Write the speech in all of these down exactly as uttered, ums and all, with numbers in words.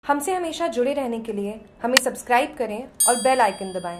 हमसे हमेशा जुड़े रहने के लिए हमें सब्सक्राइब करें और बेल आइकन दबाएं।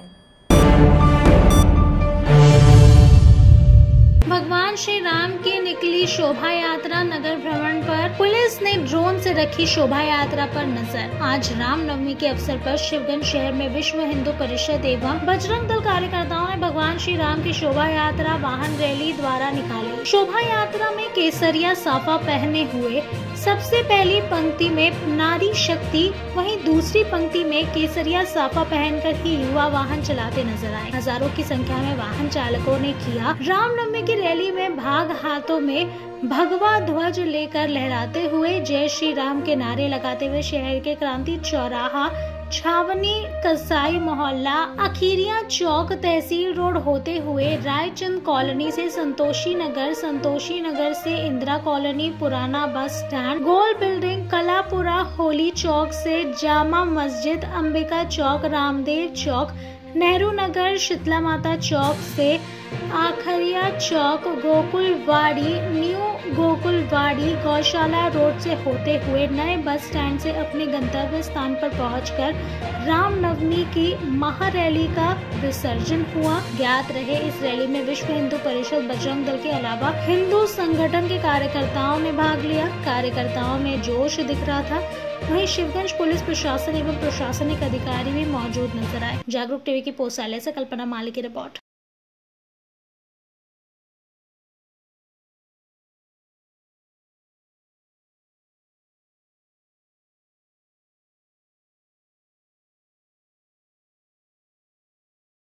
भगवान श्री राम की निकली शोभा यात्रा नगर भ्रमण पर पुलिस ने ड्रोन से रखी शोभा यात्रा पर नजर। आज रामनवमी के अवसर पर शिवगंज शहर में विश्व हिंदू परिषद एवं बजरंग दल कार्यकर्ताओं ने भगवान श्री राम की शोभा यात्रा वाहन रैली द्वारा निकाली। शोभा यात्रा में केसरिया साफा पहने हुए सबसे पहली पंक्ति में नारी शक्ति, वहीं दूसरी पंक्ति में केसरिया साफा पहनकर ही युवा वाहन चलाते नजर आए। हजारों की संख्या में वाहन चालकों ने किया रामनवमी की रैली में भाग। हाथों में भगवा ध्वज लेकर लहराते हुए जय श्री राम के नारे लगाते हुए शहर के क्रांति चौराहा, छावनी, कसाई मोहल्ला, अखीरिया चौक, तहसील रोड होते हुए रायचंद कॉलोनी से संतोषी नगर, संतोषी नगर से इंदिरा कॉलोनी, पुराना बस स्टैंड, गोल बिल्डिंग, कलापुरा, होली चौक से जामा मस्जिद, अंबिका चौक, रामदेव चौक, नेहरू नगर, शीतला माता चौक से आखरिया चौक, गोकुलवाड़ी, न्यू गोकुलवाड़ी, गौशाला रोड से होते हुए नए बस स्टैंड से अपने गंतव्य स्थान पर पहुंचकर रामनवमी की महारैली का विसर्जन हुआ। ज्ञात रहे इस रैली में विश्व हिंदू परिषद, बजरंग दल के अलावा हिंदू संगठन के कार्यकर्ताओं ने भाग लिया। कार्यकर्ताओं में जोश दिख रहा था। वहीं शिवगंज पुलिस प्रशासन एवं प्रशासनिक अधिकारी भी मौजूद नजर आए। जागरूक टीवी की पोस्टालय से कल्पना माली की रिपोर्ट।